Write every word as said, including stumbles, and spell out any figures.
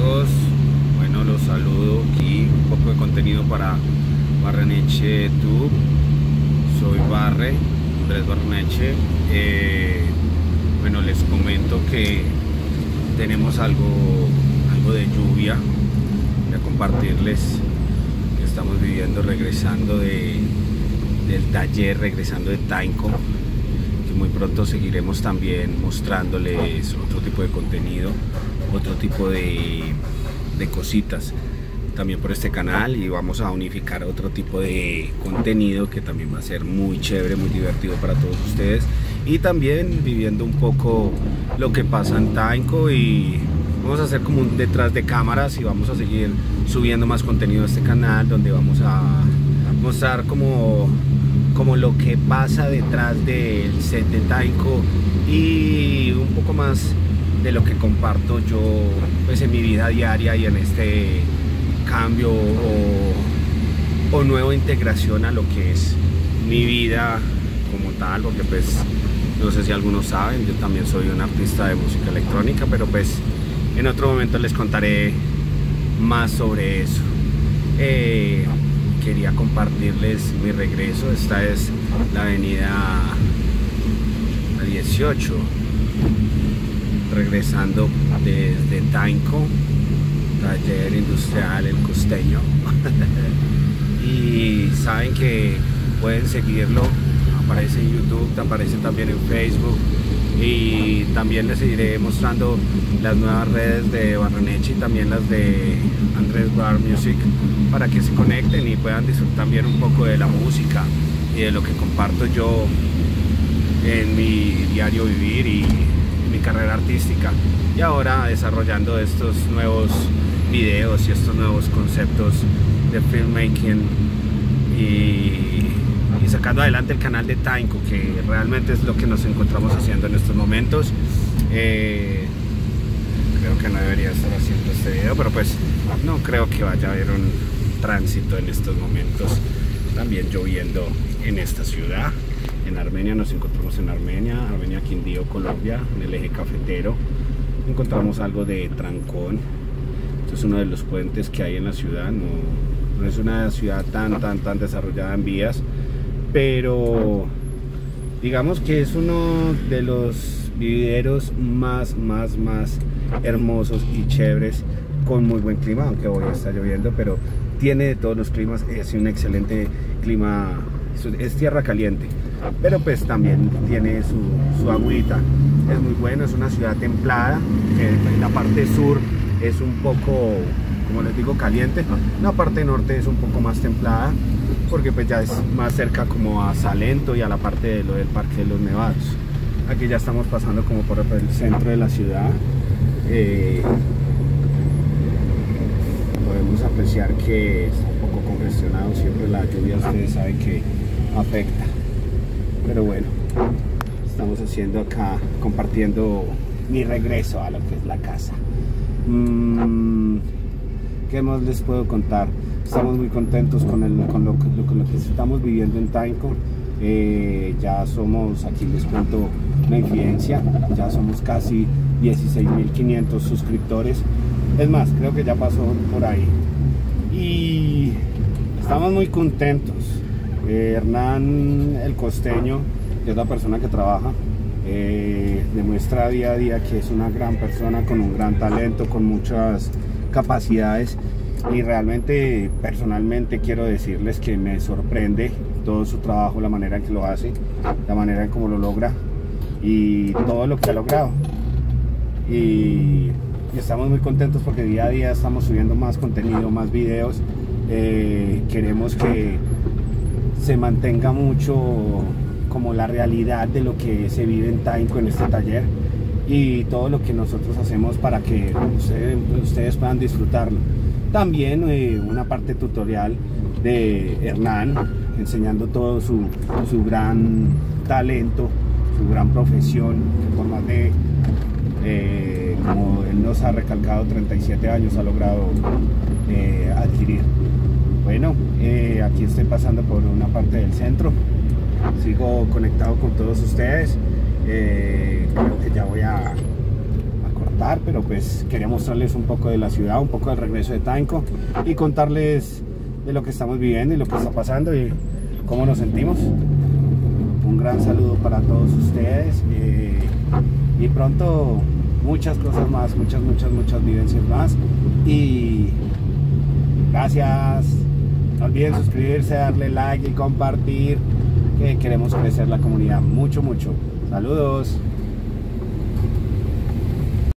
amigos, bueno, los saludo. Aquí un poco de contenido para Barreneche Tube. Soy Barre, Andrés Barreneche. eh, bueno, les comento que tenemos algo, algo de lluvia. Voy a compartirles que estamos viviendo regresando de, del taller, regresando de Tainco, que muy pronto seguiremos también mostrándoles otro tipo de contenido, otro tipo de, de cositas también por este canal, y vamos a unificar otro tipo de contenido que también va a ser muy chévere, muy divertido para todos ustedes, y también viviendo un poco lo que pasa en Tainco, y vamos a hacer como un detrás de cámaras y vamos a seguir subiendo más contenido a este canal, donde vamos a mostrar como, como lo que pasa detrás del set de Tainco y un poco más de lo que comparto yo pues en mi vida diaria y en este cambio o, o nueva integración a lo que es mi vida como tal, porque pues no sé si algunos saben, yo también soy un artista de música electrónica, pero pues en otro momento les contaré más sobre eso. Eh, quería compartirles mi regreso. Esta es la avenida dieciocho, regresando desde Tainco, taller industrial El Costeño. Y saben que pueden seguirlo, aparece en YouTube, aparece también en Facebook, y también les seguiré mostrando las nuevas redes de Barreneche y también las de Andrés Bar Music, para que se conecten y puedan disfrutar también un poco de la música y de lo que comparto yo en mi diario vivir y en mi carrera artística, y ahora desarrollando estos nuevos videos y estos nuevos conceptos de filmmaking y, y sacando adelante el canal de Tainco, que realmente es lo que nos encontramos haciendo en estos momentos. Eh, creo que no debería estar haciendo este video, pero pues no creo que vaya a haber un tránsito en estos momentos. También lloviendo en esta ciudad. En Armenia, nos encontramos en Armenia, Armenia Quindío, Colombia, en el eje cafetero. Encontramos algo de trancón. Este es uno de los puentes que hay en la ciudad. No, no es una ciudad tan, tan, tan desarrollada en vías, pero digamos que es uno de los vivideros más, más, más hermosos y chéveres, con muy buen clima, aunque hoy está lloviendo, pero tiene de todos los climas. Es un excelente clima, es tierra caliente, pero pues también tiene su, su agüita. Es muy bueno, es una ciudad templada. En la parte sur es un poco, como les digo, caliente. La parte norte es un poco más templada, porque pues ya es más cerca como a Salento y a la parte de lo del Parque de los Nevados. Aquí ya estamos pasando como por el centro de la ciudad. Eh, podemos apreciar que está un poco congestionado. Siempre la lluvia, ustedes saben que afecta, pero bueno, estamos haciendo acá, compartiendo mi regreso a lo que es la casa. mm, ¿Qué más les puedo contar? Estamos muy contentos con, el, con, lo, con lo que estamos viviendo en Tainco. Eh, ya somos, aquí les cuento una infidencia, ya somos casi dieciséis mil quinientos suscriptores. Es más, creo que ya pasó por ahí, y estamos muy contentos. eh, Hernán el Costeño, que es la persona que trabaja, eh, demuestra día a día que es una gran persona con un gran talento, con muchas capacidades, y realmente personalmente quiero decirles que me sorprende todo su trabajo, la manera en que lo hace, la manera en cómo lo logra y todo lo que ha logrado. Y, y estamos muy contentos porque día a día estamos subiendo más contenido, más videos. Eh, queremos que se mantenga mucho como la realidad de lo que se vive en Tainco, en este taller, y todo lo que nosotros hacemos para que ustedes, ustedes puedan disfrutarlo. También eh, una parte tutorial de Hernán, enseñando todo su, su gran talento, su gran profesión, que por más de, eh, como él nos ha recalcado, treinta y siete años ha logrado eh, adquirir. Bueno, eh, aquí estoy pasando por una parte del centro, sigo conectado con todos ustedes. Eh, creo que ya voy a, a cortar contar, pero pues quería mostrarles un poco de la ciudad, un poco del regreso de Tainco y contarles de lo que estamos viviendo y lo que está pasando y cómo nos sentimos. Un gran saludo para todos ustedes eh, y pronto muchas cosas más, muchas, muchas, muchas vivencias más y gracias. No olviden suscribirse, darle like y compartir, que queremos crecer la comunidad mucho, mucho. Saludos.